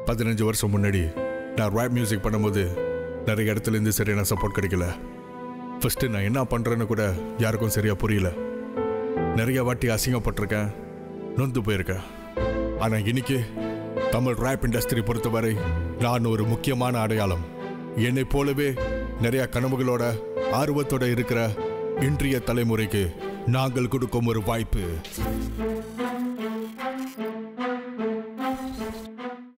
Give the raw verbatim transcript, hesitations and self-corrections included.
பதினஞ்சு வருஷம் முன்னாடி நான் ராப் மியூசிக் பண்ணும்போது நிறைய இடத்துலேருந்து சரியான சப்போர்ட் கிடைக்கல. ஃபஸ்ட்டு நான் என்ன பண்ணுறேன்னு கூட யாருக்கும் சரியாக புரியல. நிறைய வாட்டி அசிங்கப்பட்டிருக்கேன், நொந்து போயிருக்கேன். ஆனால் இன்னைக்கு தமிழ் ராப் இண்டஸ்ட்ரி பொறுத்தவரை நான் ஒரு முக்கியமான அடையாளம். என்னை போலவே நிறைய கனவுகளோட ஆர்வத்தோட இருக்கிற இன்றைய தலைமுறைக்கு நாங்கள் கொடுக்கும் ஒரு வாய்ப்பு.